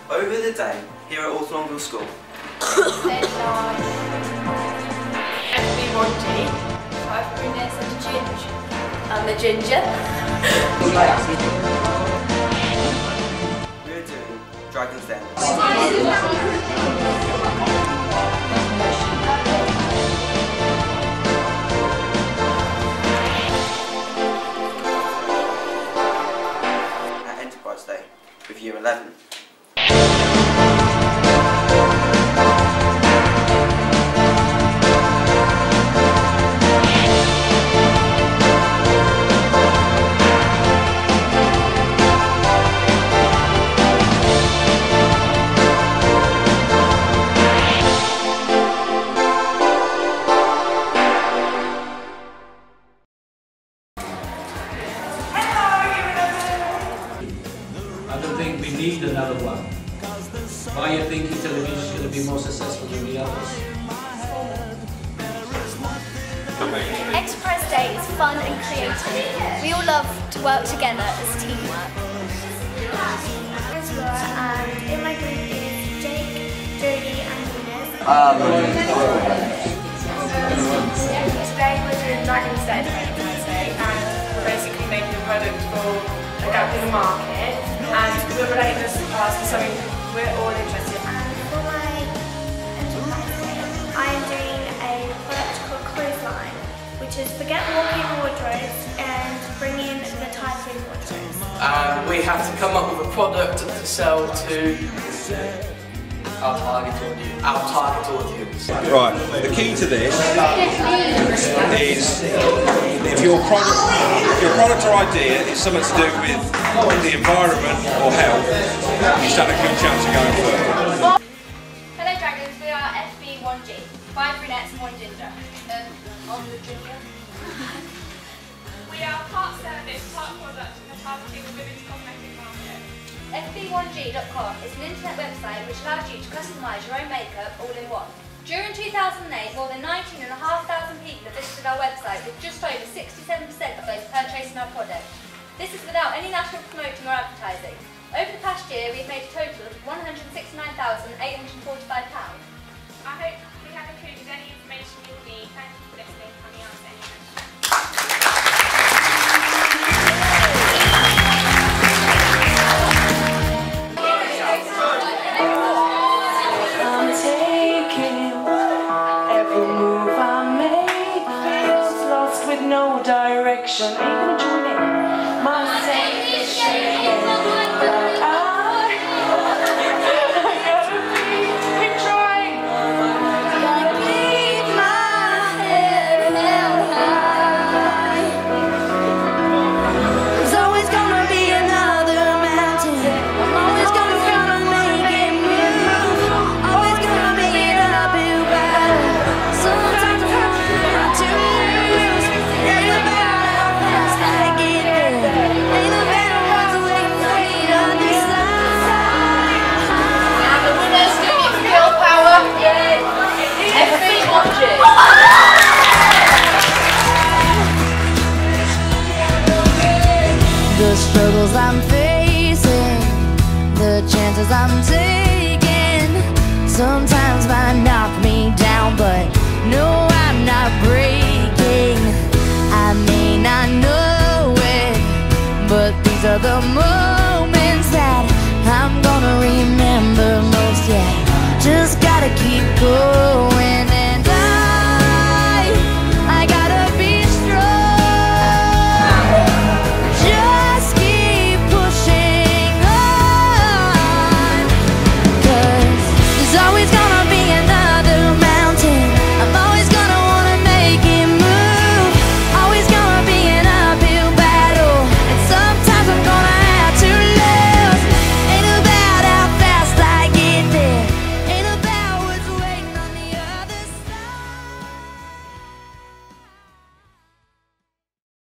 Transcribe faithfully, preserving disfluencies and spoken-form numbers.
Over the day, here at Alton Longville School. F B one G, five brunettes and a ginger. And the ginger. We're doing Dragon's Den. At Enterprise Day with Year eleven. I don't think we need another one. Why are you thinking television is going to be more successful than the others? Enterprise Day is fun and creative. We all love to work together as teamwork. I'm Laura, and in my group is Jake, Jodie and Eunice. Um, Today we're doing Dragon's Den for Enterprise Day, and we're basically making a product for a gap in the market, and we're relating this uh, to something we're all interested in. And for my Enterprise Day, I am doing a product called Clothesline, which is forget walk-in wardrobes and bring in the type-in wardrobes. Um, we have to come up with a product to sell to our target audience. Our target audience. Right, the key to this is if your product, your product or idea is something to do with the environment or health, you stand a good chance of going further. Hello Dragons, we are F B one G, five brunettes and one ginger. Um, on the ginger. We are part service, part product, and targeting the women's cosmetic market. F B one G dot com is an internet website which allows you to customise your own makeup all in one. During two thousand eight, more than nineteen and a half thousand people have visited our website, with just over sixty-seven percent of those purchasing our product. This is without any national promoting or advertising. Over the past year, we've made a total of one hundred sixty-nine thousand eight hundred forty-five pounds. I hope we have included any information you'll need. Thank you for listening. Can we answer any questions? I'm taking every move I make feels lost with no direction. Are you gonna join in? My hand is shaking, but I gotta keep trying. Gotta keep my head held high. There's always gonna be another mountain. I'm always gonna gonna make it move. Always gonna make it up and battle. Sometimes I have to lose. Ain't about how fast I get there. Ain't about what's waiting for me on the side. And the winners do get skill power. Yay! F B one G. The struggles I'm facing, the chances I'm taking, sometimes might knock me down, but no, I'm not breaking. I may not know it, but these are the moments